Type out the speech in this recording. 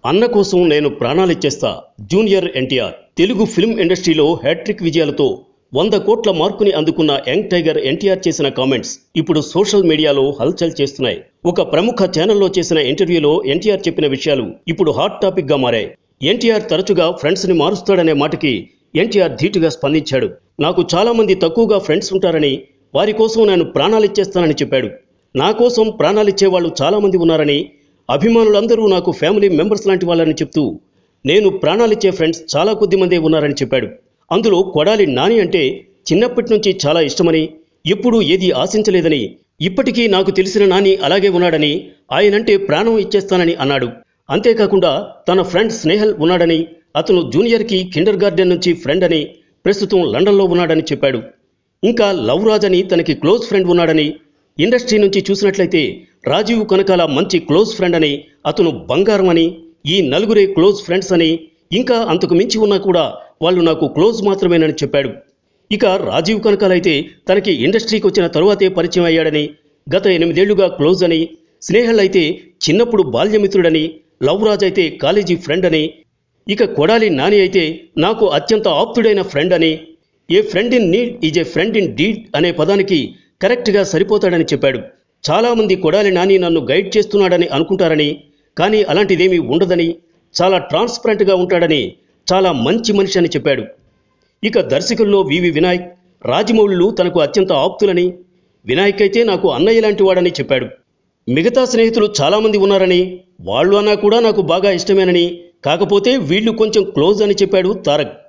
అన్న కోసం నేను ప్రాణాలిచ్చేస్తా. జూనియర్ ఎన్టీఆర్ తెలుగు ఫిల్మ్ ఇండస్ట్రీలో హ్యాట్రిక్ విజయాలతో 100 కోట్ల మార్కుని అందుకున్న యంగ్ టైగర్ ఎన్టీఆర్ చేసిన కామెంట్స్ ఇప్పుడు సోషల్ మీడియాలో హల్చల్ చేస్తున్నాయి. ఒక ప్రముఖ ఛానల్లో చేసిన ఇంటర్వ్యూలో ఎన్టీఆర్ చెప్పిన విషయాలు ఇప్పుడు హాట్ టాపిక్ గా మారాయి. ఎన్టీఆర్ తరచుగా ఫ్రెండ్స్ ని మారుస్తాడనే మాటకి ఎన్టీఆర్ ధీటుగా స్పందించాడు. నాకు చాలా మంది తక్కువగా ఫ్రెండ్స్ ఉంటారని, వారి కోసం నేను ప్రాణాలిచ్చేస్తానని చెప్పాడు. నా కోసం ప్రాణాలిచ్చే వాళ్ళు చాలా మంది ఉన్నారని, అభిమానులందరూ నాకు ఫ్యామిలీ మెంబర్స్ లాంటి వాళ్ళని చెప్తూ నేను ప్రాణాలిచ్చే ఫ్రెండ్స్ చాలా కొద్ది మందే ఉన్నారని చెప్పాడు. అందులో కొడాలి నాని అంటే చిన్నప్పటి నుంచి చాలా ఇష్టమని, ఎప్పుడూ ఏది ఆశించలేదని, ఇప్పటికీ నాకు తెలిసిన నాని అలాగే ఉన్నాడని, ఆయనంటే ప్రాణం ఇచ్చేస్తానని అన్నాడు. అంతేకాకుండా తన ఫ్రెండ్ స్నేహల్ ఉన్నాడని, అతను జూనియర్కి కిండర్ గార్డెన్ నుంచి ఫ్రెండ్ అని, ప్రస్తుతం లండన్లో ఉన్నాడని చెప్పాడు. ఇంకా లవ్ రాజ్ అని తనకి క్లోజ్ ఫ్రెండ్ ఉన్నాడని, ఇండస్ట్రీ నుంచి చూసినట్లయితే రాజీవ్ కనకాల మంచి క్లోజ్ ఫ్రెండ్ అని, అతను బంగారం అని, ఈ నలుగురే క్లోజ్ ఫ్రెండ్స్ అని, ఇంకా అంతకు మించి ఉన్నా కూడా వాళ్ళు నాకు క్లోజ్ మాత్రమేనని చెప్పాడు. ఇక రాజీవ్ కనకాల అయితే తనకి ఇండస్ట్రీకి వచ్చిన తరువాతే పరిచయం అయ్యాడని, గత 8 ఏళ్లుగా క్లోజ్ అని, స్నేహల్ అయితే చిన్నప్పుడు బాల్యమిత్రుడని, లవ్ రాజ్ అయితే కాలేజీ ఫ్రెండ్ అని, ఇక కొడాలి నాని అయితే నాకు అత్యంత ఆప్తుడైన ఫ్రెండ్ అని, a friend in need is a friend in deed అనే పదానికి కరెక్ట్గా సరిపోతాడని చెప్పాడు. చాలామంది కొడాలి నాని నన్ను గైడ్ చేస్తున్నాడని అనుకుంటారని, కానీ అలాంటిదేమీ ఉండదని, చాలా ట్రాన్స్పరెంట్గా ఉంటాడని, చాలా మంచి మనిషి అని చెప్పాడు. ఇక దర్శకుల్లో వివి వినాయక్, రాజమౌళులు తనకు అత్యంత ఆప్తులని, వినాయక్ అయితే నాకు అన్నయ్య లాంటి వాడని చెప్పాడు. మిగతా స్నేహితులు చాలామంది ఉన్నారని, వాళ్ళు అన్నా కూడా నాకు బాగా ఇష్టమేనని, కాకపోతే వీళ్ళు కొంచెం క్లోజ్ అని చెప్పాడు తారక్.